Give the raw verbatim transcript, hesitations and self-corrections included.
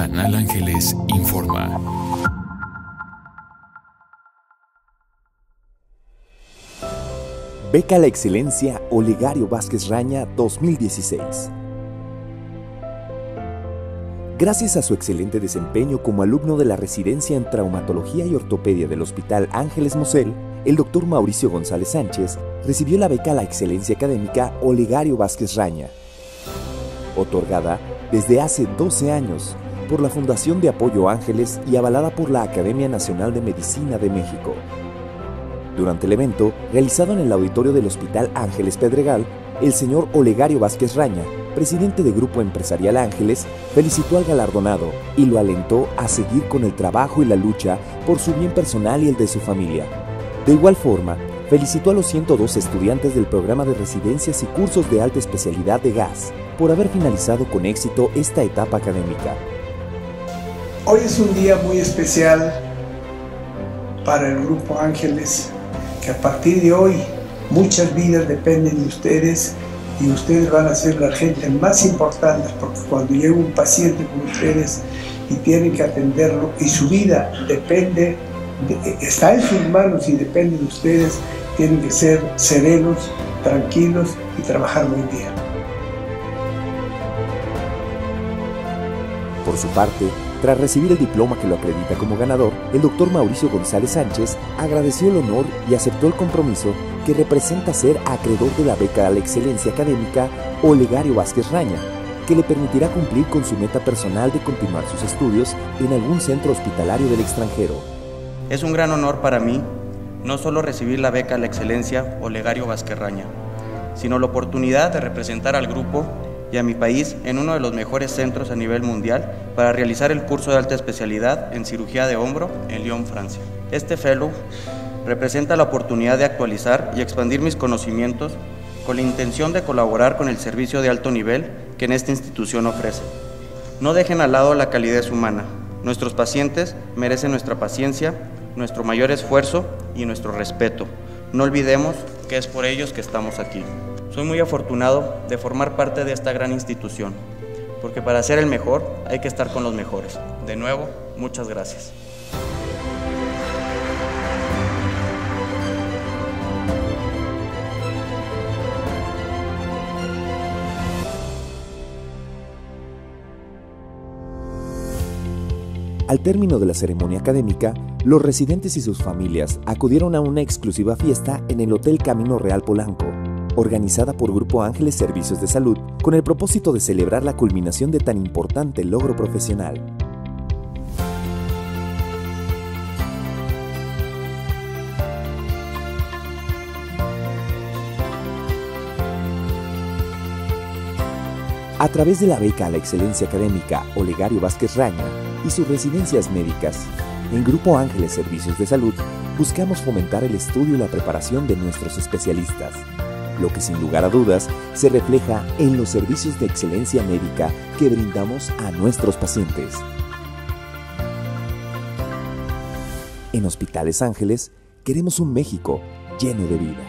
Canal Ángeles informa. Beca a la Excelencia Olegario Vázquez Raña dos mil dieciséis. Gracias a su excelente desempeño como alumno de la residencia en Traumatología y Ortopedia del Hospital Ángeles Mosel, el doctor Mauricio González Sánchez recibió la beca a la Excelencia Académica Olegario Vázquez Raña, otorgada desde hace doce años por la Fundación de Apoyo Ángeles y avalada por la Academia Nacional de Medicina de México. Durante el evento, realizado en el auditorio del Hospital Ángeles Pedregal, el señor Olegario Vázquez Raña, presidente de Grupo Empresarial Ángeles, felicitó al galardonado y lo alentó a seguir con el trabajo y la lucha por su bien personal y el de su familia. De igual forma, felicitó a los ciento dos estudiantes del programa de residencias y cursos de alta especialidad de gas por haber finalizado con éxito esta etapa académica. Hoy es un día muy especial para el Grupo Ángeles, que a partir de hoy muchas vidas dependen de ustedes y ustedes van a ser la gente más importante, porque cuando llega un paciente con ustedes y tienen que atenderlo y su vida depende, de, está en sus manos y depende de ustedes, tienen que ser serenos, tranquilos y trabajar muy bien. Por su parte, tras recibir el diploma que lo acredita como ganador, el doctor Mauricio González Sánchez agradeció el honor y aceptó el compromiso que representa ser acreedor de la beca a la excelencia académica Olegario Vázquez Raña, que le permitirá cumplir con su meta personal de continuar sus estudios en algún centro hospitalario del extranjero. Es un gran honor para mí no solo recibir la beca a la excelencia Olegario Vázquez Raña, sino la oportunidad de representar al grupo y a mi país en uno de los mejores centros a nivel mundial para realizar el curso de alta especialidad en cirugía de hombro en Lyon, Francia. Este fellow representa la oportunidad de actualizar y expandir mis conocimientos con la intención de colaborar con el servicio de alto nivel que en esta institución ofrece. No dejen al lado la calidez humana. Nuestros pacientes merecen nuestra paciencia, nuestro mayor esfuerzo y nuestro respeto. No olvidemos que es por ellos que estamos aquí. Soy muy afortunado de formar parte de esta gran institución, porque para ser el mejor hay que estar con los mejores. De nuevo, muchas gracias. Al término de la ceremonia académica, los residentes y sus familias acudieron a una exclusiva fiesta en el Hotel Camino Real Polanco, organizada por Grupo Ángeles Servicios de Salud, con el propósito de celebrar la culminación de tan importante logro profesional. A través de la beca a la excelencia académica Olegario Vázquez Raña y sus residencias médicas, en Grupo Ángeles Servicios de Salud buscamos fomentar el estudio y la preparación de nuestros especialistas, lo que sin lugar a dudas se refleja en los servicios de excelencia médica que brindamos a nuestros pacientes. En Hospitales Ángeles queremos un México lleno de vida.